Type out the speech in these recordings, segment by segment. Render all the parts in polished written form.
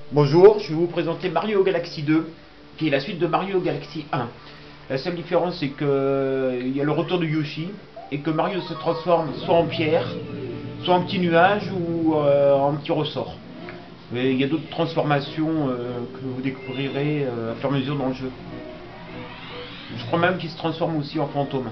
Bonjour, je vais vous présenter Mario Galaxy 2, qui est la suite de Mario Galaxy 1. La seule différence, c'est que il y a le retour de Yoshi, et que Mario se transforme soit en pierre, soit en petit nuage, ou en petit ressort. Mais il y a d'autres transformations que vous découvrirez à fur et à mesure dans le jeu. Je crois même qu'il se transforme aussi en fantôme.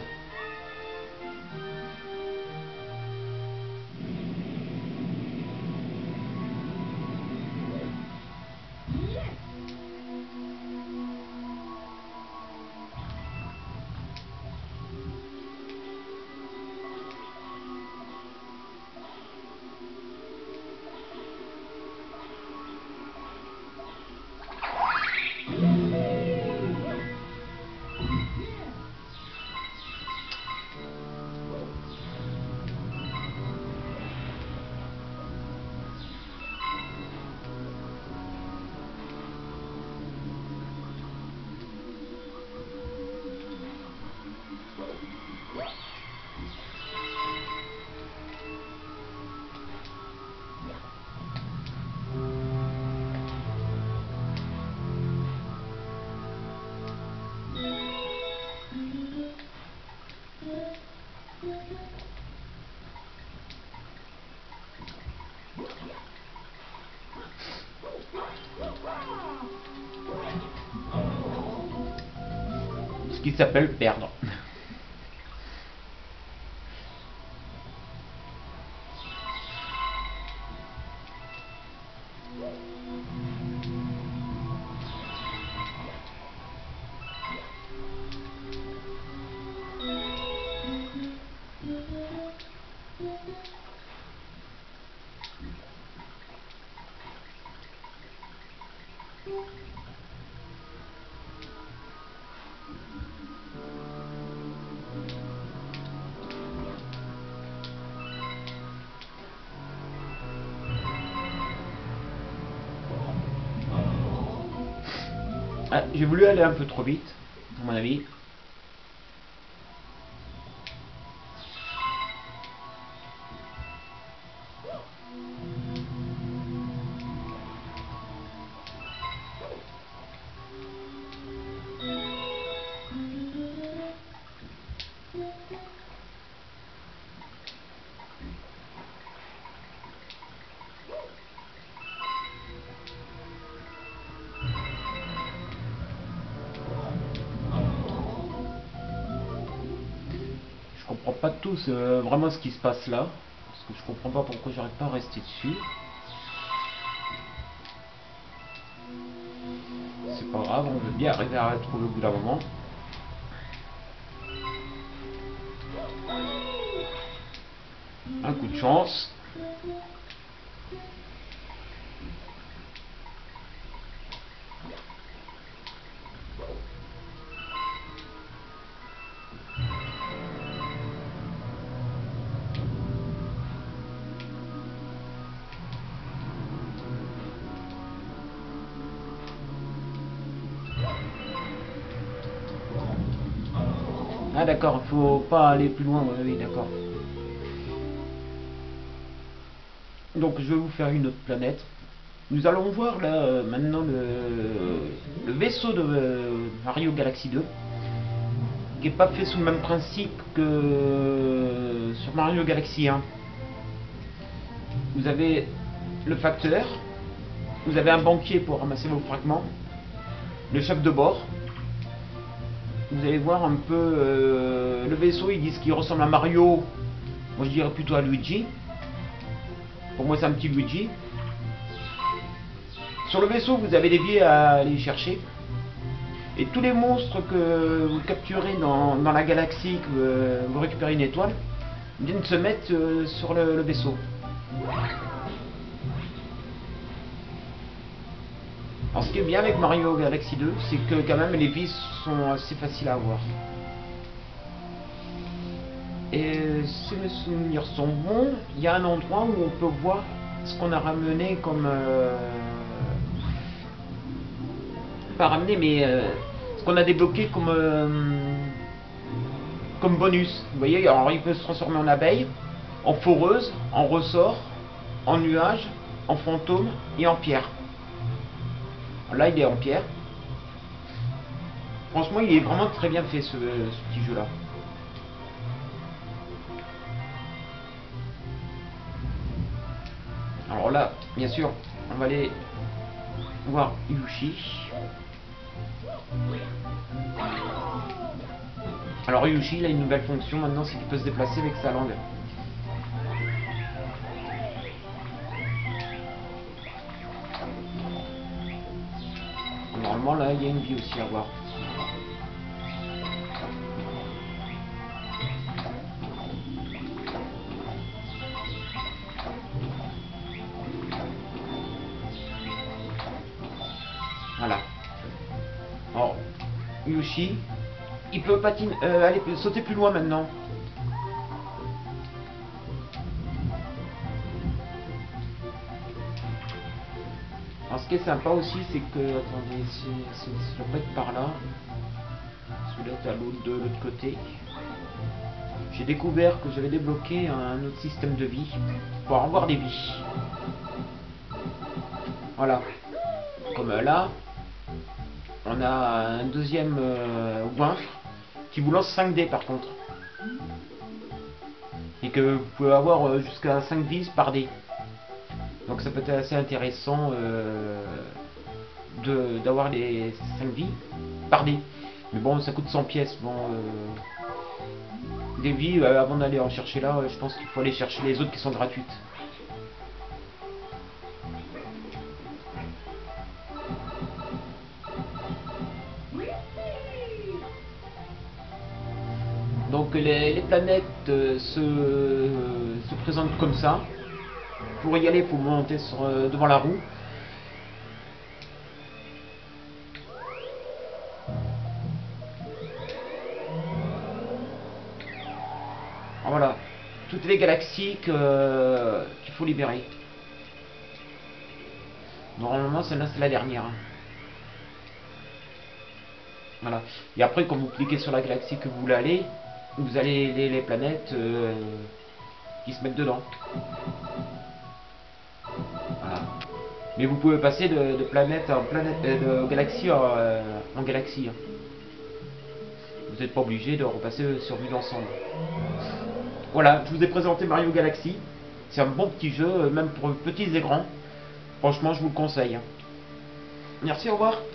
Ce qui s'appelle perdre. Ah, j'ai voulu aller un peu trop vite, à mon avis. Je comprends pas tout vraiment ce qui se passe là, parce que je comprends pas pourquoi j'arrive pas à rester dessus. C'est pas grave, on veut bien arriver à retrouver au bout d'un moment. Un coup de chance. Ah d'accord, il faut pas aller plus loin, oui d'accord. Donc je vais vous faire une autre planète. Nous allons voir là maintenant le vaisseau de Mario Galaxy 2, qui n'est pas fait sous le même principe que sur Mario Galaxy 1. Vous avez le facteur, vous avez un banquier pour ramasser vos fragments, le chef de bord. Vous allez voir un peu le vaisseau, ils disent qu'il ressemble à Mario. Moi je dirais plutôt à Luigi. Pour moi c'est un petit Luigi. Sur le vaisseau vous avez des biais à aller chercher. Et tous les monstres que vous capturez dans la galaxie, que vous récupérez une étoile, viennent se mettre sur le vaisseau. Alors ce qui est bien avec Mario Galaxy 2, c'est que quand même les vies sont assez faciles à avoir. Et si mes souvenirs sont bons, il y a un endroit où on peut voir ce qu'on a ramené comme... pas ramené, mais ce qu'on a débloqué comme bonus. Vous voyez, alors il peut se transformer en abeille, en foreuse, en ressort, en nuage, en fantôme et en pierre. Là, il est en pierre. Franchement, il est vraiment très bien fait ce petit jeu-là. Alors là, bien sûr, on va aller voir Yushi. Alors Yushi, il a une nouvelle fonction maintenant, c'est qu'il peut se déplacer avec sa langue. Normalement, là, il y a une vie aussi à voir. Voilà. Alors, Yushi, il peut patiner, aller sauter plus loin maintenant. Alors, ce qui est sympa aussi, c'est que, attendez, ça doit pas être par là. Celui-là est de l'autre côté. J'ai découvert que j'avais débloqué un autre système de vie pour avoir des vies. Voilà. Comme là, on a un deuxième goinfre qui vous lance 5 dés par contre. Et que vous pouvez avoir jusqu'à 5 vies par dé. Donc ça peut être assez intéressant d'avoir les 5 vies par dé. Mais bon, ça coûte 100 pièces. Bon, des vies, avant d'aller en chercher là, je pense qu'il faut aller chercher les autres qui sont gratuites. Donc les planètes se présentent comme ça. Pour y aller, il faut monter devant la roue. Voilà, toutes les galaxies qu'il faut libérer. Normalement, celle-là, c'est la dernière. Voilà. Et après, quand vous cliquez sur la galaxie que vous voulez aller, vous allez les planètes qui se mettent dedans. Voilà. Mais vous pouvez passer de planète en planète, de galaxie en galaxie. Vous n'êtes pas obligé de repasser sur vue d'ensemble. Voilà, je vous ai présenté Mario Galaxy. C'est un bon petit jeu, même pour petits et grands. Franchement, je vous le conseille. Merci, au revoir.